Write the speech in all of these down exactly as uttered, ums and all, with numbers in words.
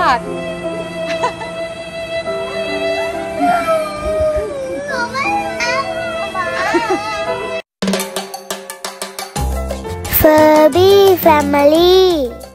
ผักเฟอร์บี้แฟมิลี่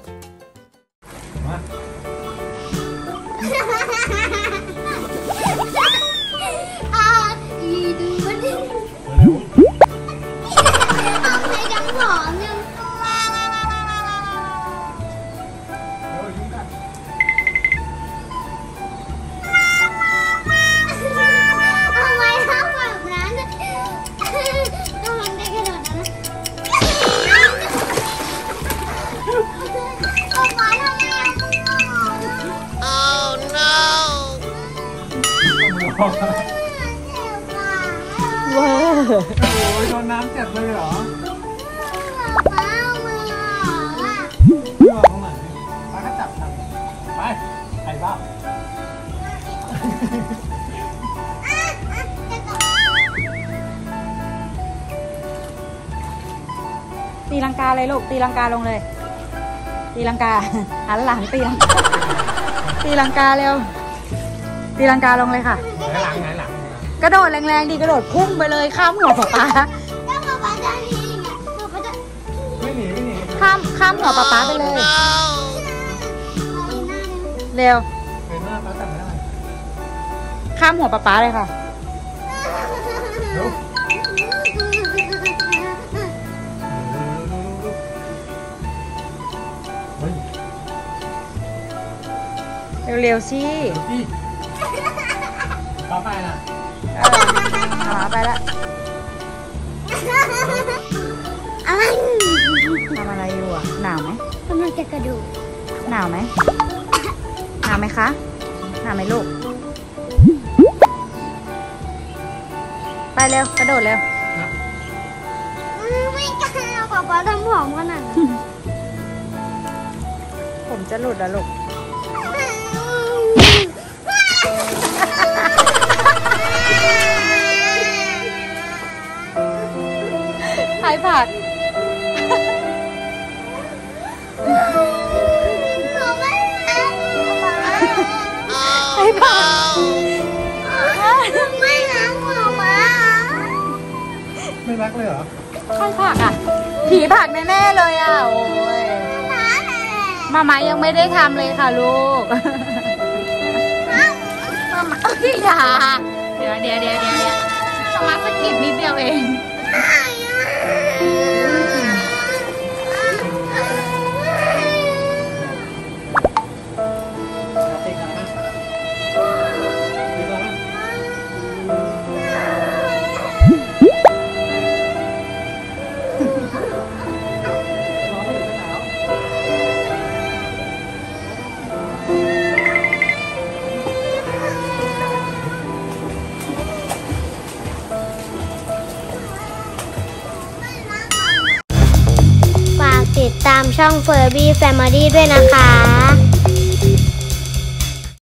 ว้าวโอ้ยโดนน้ำเจ็บเลยเหรอป้ามือมือตรงไหนป้าก็จับทำไปไอ้บ้าตีลังกาเลยลูกตีลังกาลงเลยตีลังกาหันหลังตีลังกาตีลังกาเร็วตีลังกาลงเลยค่ะไหนหลังไหนหลังกระโดดแรงๆดีกระโดดพุ่งไปเลยข้ามหัวป๊าป๊าไม่หนีไม่หนีข้ามข้ามหัวป๊าป๊าไปเลยเร็วเป็นหน้าป๊าจับไม่ได้ข้ามหัวป๊าป๊าเลยค่ะเร็วๆสิต่อไปนะหาไปแล้วทำอะไรอยู่อ่ะหนาวไหมกำลังจะกระโดดหนาวไหมหนาวไหมคะหนาวไหมลูกไปเร็วกระโดดเร็วไม่กล้าป๊าป๊าทำผมขนาดนั้นผมจะหลุดแล้วลูกขายผักขายผักไม่รักหมาม้าไม่รักเลยเหรอขายผักอ่ะผีผักแน่ๆเลยอ่ะโอ้ยมาม่ายังไม่ได้ทำเลยค่ะลูกมาม่าอย่าเดี๋ยวเดี๋ยวเดี๋ยวเดี๋ยวมาม่าสะกิดนิดเดียวเองติดตามช่อง Furby Family ด้วยนะคะ